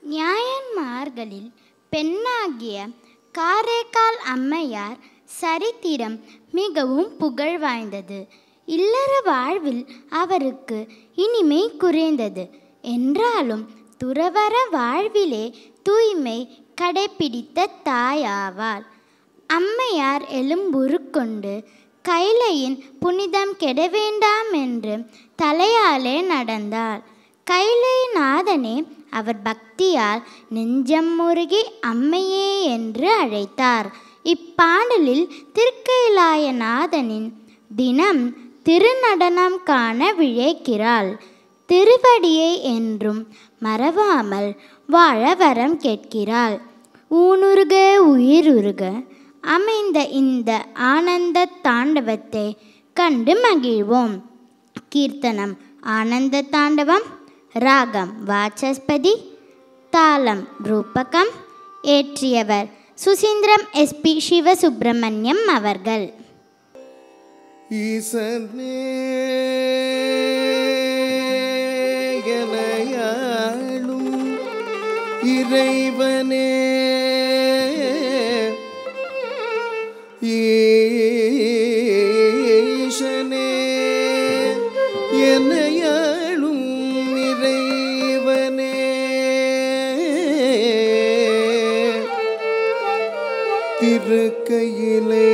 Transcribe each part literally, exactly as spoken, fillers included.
நியாயன்மார்களில் பெண்ணாகிய காரைக்கால் அம்மையார் சரித்திரம் மிகவும் புகழ் வாய்ந்தது. இல்லற வாழ்வில் அவருக்கு இனிமை குறைந்தது. என்றாலும் துறவற வாழ்விலே தூய்மை கடைப்பிடித்த தாயாவாள். அம்மையார் எலும்புரு கொண்டு கைலையின் புனிதம் கெட வேண்டாம் என்று தலையாலே நடந்தாள். கைலைநாதனே அவர் பக்தியால் நெஞ்சம் முருகி அம்மையே என்று அழைத்தார். இப்பாடலில் திருக்கைலாயநாதனின் தினம் திருநடனம் காண விழைக்கிறாள். திருவடியை என்றும் மறவாமல் வாழ வரம் கேட்கிறாள். ஊனுருக உயிருருக அமைந்த இந்த ஆனந்த தாண்டவத்தை கண்டு மகிழ்வோம். கீர்த்தனம் ஆனந்த தாண்டவம். ராகம் வாச்சஸ்பதி. தாளம் ரூபகம். ஏற்றியவர் சுசீந்திரம் எஸ் பி சிவசுப்பிரமணியம் அவர்கள். ஈசனே எனையாளும் இறைவனே ஈசனே எனையாளும் இறைவனே திருக்கையிலே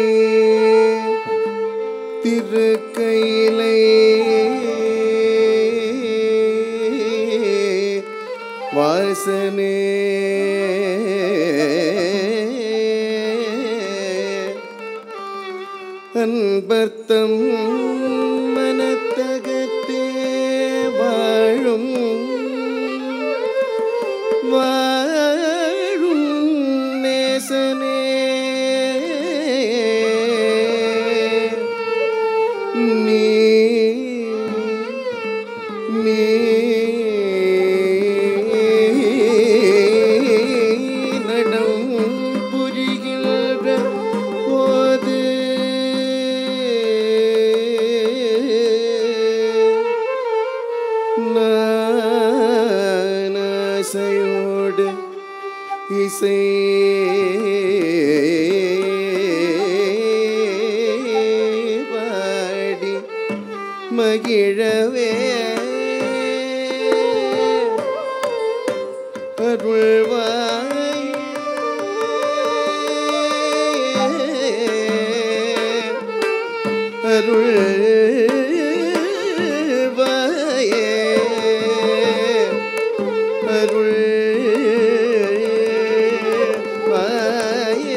திருக்கையிலே வாசனே அன்பர்த்தம் மனத்தகத்தே வாழும் வாழும் நேசனே நீ நீ நடம் புரிகின்ற போது நானாசையோடு இசை பாடி மகிழவே அருள்வாய் அருள்வாயே அருள்வாயே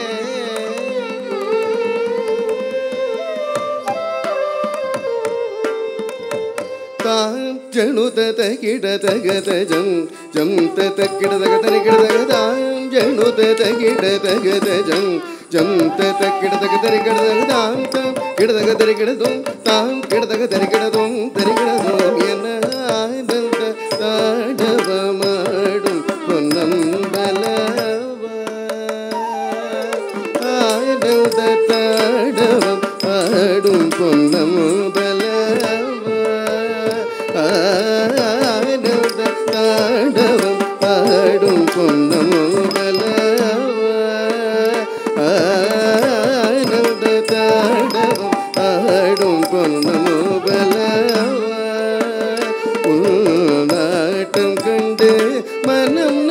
தாம் ஜனுதத கிடதகத ஜம் ஜம் தத கிடதகத கிடதகதாம் ஜனுதத கிடதகத ஜம் ஜம் தத கிடதகத கிடதகதாம் தாம் கிடதகத கிடதும் தாம் கிடதகத கிடதும் தரிகிடதும் என ஆனந்த தாண்டவமாடும் பொன்னம்பலவா ஆனந்த தாண்டவம் ஆடும் பொன்னம்பலவா ஆனந்த தாண்டவம் ஆடும் பொன்னம்பலவா ஆனந்த தாண்டவம் ஆடும் பொன்னம்பலவா நாட்டம் கண்டு மனம்